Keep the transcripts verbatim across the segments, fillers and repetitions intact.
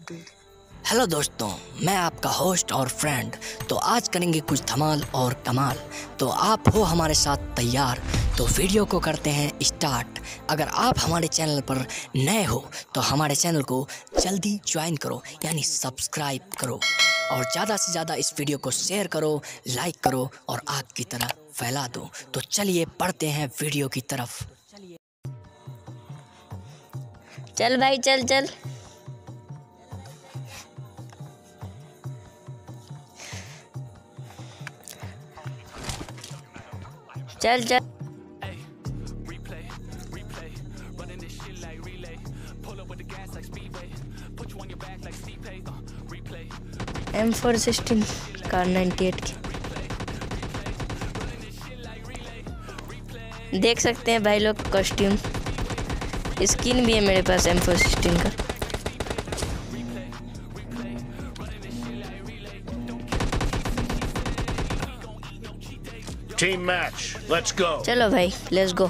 Hello दोस्तों, मैं आपका होस्ट और फ्रेंड। तो आज करेंगे कुछ धमाल और कमाल। तो आप हो हमारे साथ तैयार? तो वीडियो को करते हैं स्टार्ट। अगर आप हमारे चैनल पर नए हो तो हमारे चैनल को जल्दी ज्वाइन करो, यानी सब्सक्राइब करो, और ज़्यादा से ज़्यादा इस वीडियो को शेयर करो, लाइक करो और आग की तरह फैला दो। तो चलिए बढ़ते हैं वीडियो की तरफ। चल भाई चल चल। चल चल। M four sixteen car ninety eight की देख सकते हैं भाई लोग। कॉस्ट्यूम स्किन भी है मेरे पास एम फोर सिक्सटीन का। Team match, let's go. चलो भाई लेट्स गो।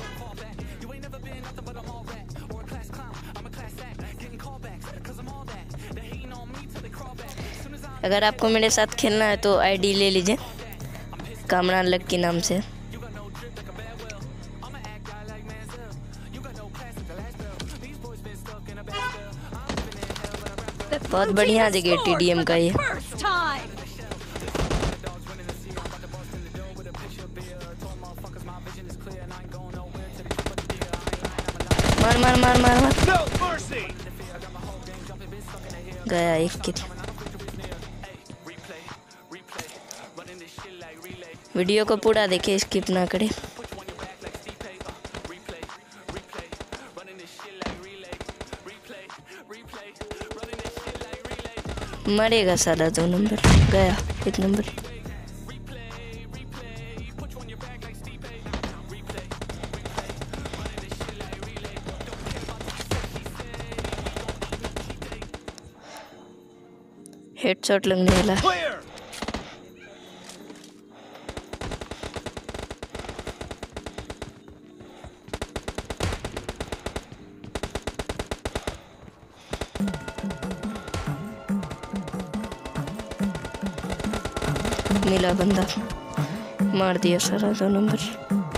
अगर आपको मेरे साथ खेलना है तो आईडी ले लीजिए, कामरान लक के नाम से। बहुत बढ़िया जगह टीडीएम का ये। मार मार मार मार मार गया एक किल। वीडियो को पूरा देखे, स्किप ना करे। मरेगा साला। दो नंबर गया, एक नंबर। हेडशॉट लगने वाला। मिला बंदा, मार दिया सारा। दो नंबर।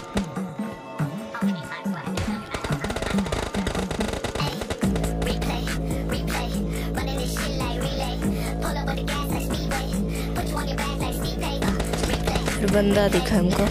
फिर बंदा दिखा हमको।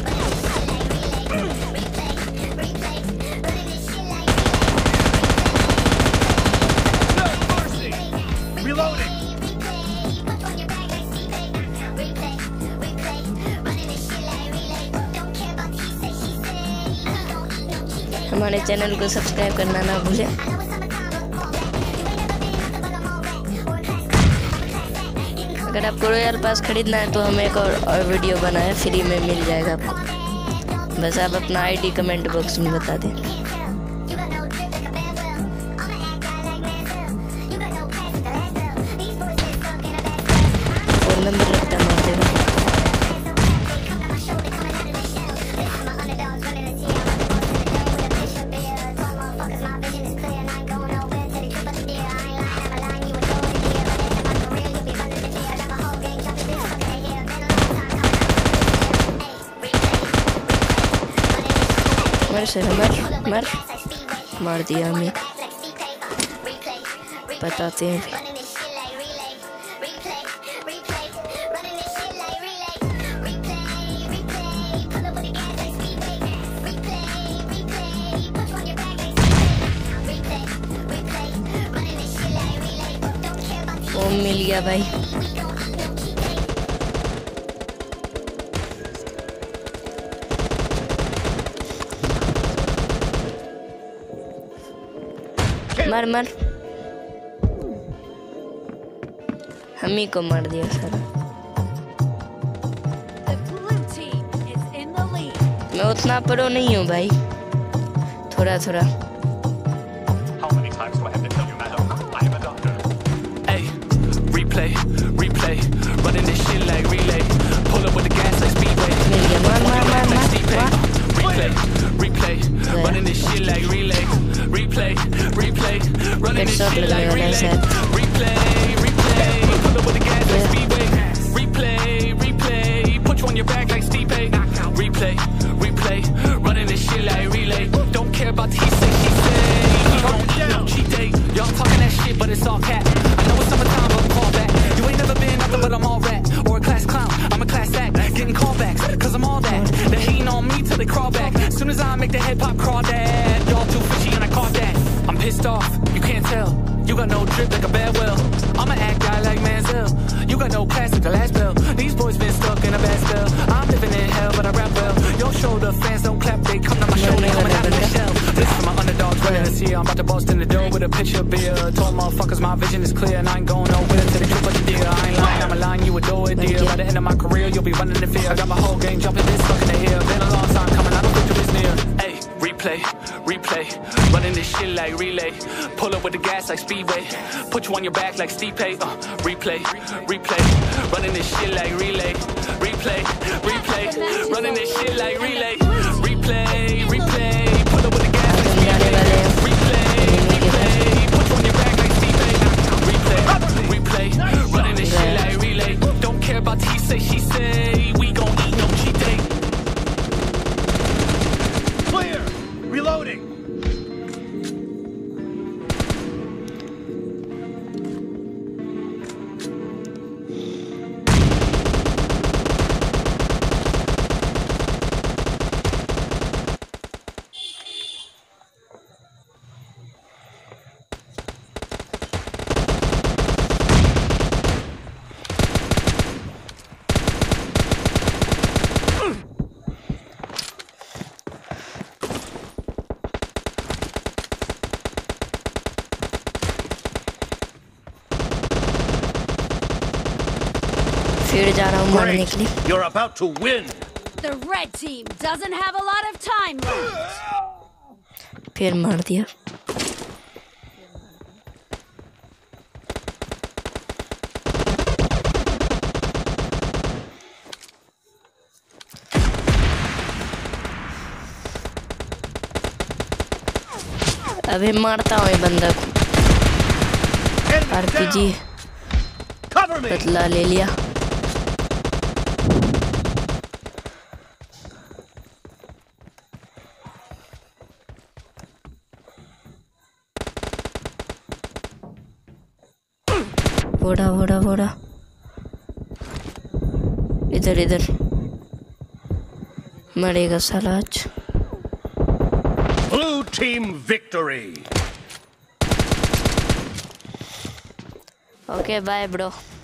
हमारे चैनल को सब्सक्राइब करना ना भूलें। अगर आपको रॉयल पास खरीदना है तो हम एक और, और वीडियो बनाए, फ्री में मिल जाएगा आपको। बस आप अपना आईडी कमेंट बॉक्स में बता दें। फोन नंबर लगता मार देगा। मर से मर मर मार दिया हमें। बताते हैं वो मिल गया भाई। मर मर। हम ही को मार दिया सारा। मैं उतना प्रो नहीं हूँ भाई, थोड़ा थोड़ा। मार मार मार मार। running this shit like relay, replay, replay, running this shit like relay, replay. hat. I know it's summertime, but call back. You ain't never been nothing but I'm all rat. Or a class clown, I'm a class act. Getting callbacks, cause I'm all that. They're hating on me till they crawl back. Soon as I make the hip hop crawl that. Y'all too fishy and I caught that. I'm pissed off, you can't tell. You got no drip like a bad well. I'm an act guy like Manziel. You got no class like the last bell. These boys been stuck in a bad spell. I'm living in hell, but I rap well. Your shoulder fans don't clap, they come to my show, they coming out of the shell. This for my underdogs running this year. I'm about to bust in the door with a pitcher of beer. Told motherfuckers my vision is clear and I ain't going nowhere till they trip like a deer. I ain't lying, I'm a line, you adore it, dear. By the end of my career, you'll be running in fear. I got my whole game jumping this stuck in the air. Been a long time coming, I don't think it's near. Hey, replay, replay, running this shit like relay. Pull up with the gas like Speedway. Put you on your back like Stipe. Uh, replay, replay, running this shit like relay. Replay, replay, running this shit like relay. Replay, replay, pull up with the gas like Speedway. Replay, replay, put you on your back like Stipe. Replay, replay, running this shit like relay. Don't care about he say, she say. We gon' eat no cheat day. Clear, reloading. फिर जा रहा हूँ मारने के लिए। You're about to win. The red team doesn't have a lot of time left. फिर मार दिया। अभी मारता हूँ ये बंदा को। आरपीजी बदला ले लिया। वोड़ा वोड़ा वोड़ा इधर इधर मरेगा साला आज। Blue team victory. Okay, bye bro.